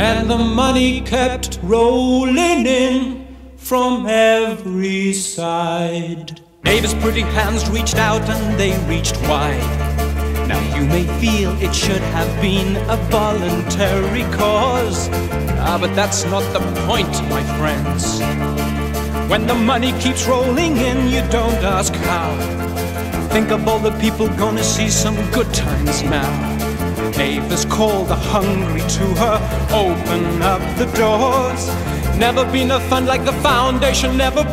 and the money kept rolling in from every side. Neighbors' pretty hands reached out and they reached wide. Now you may feel it should have been a voluntary cause, but that's not the point, my friends. When the money keeps rolling in, you don't ask how. Think of all the people gonna see some good times now. Neighbors call the hungry to her, open up the doors. Never been a fund like the foundation ever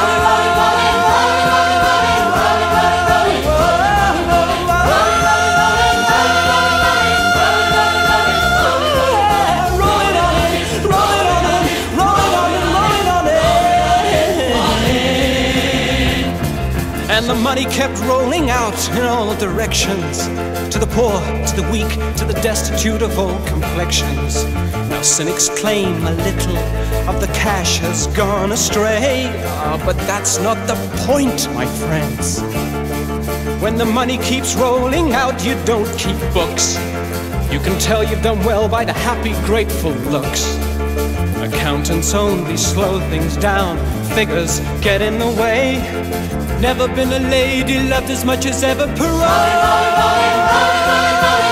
And the money kept rolling out in all directions, to the poor, to the weak, to the destitute of all complexions. Now cynics claim a little of the cash has gone astray, but that's not the point, my friends. When the money keeps rolling out, you don't keep books. You can tell you've done well by the happy, grateful looks. Accountants only slow things down, figures get in the way. Never been a lady loved as much as ever.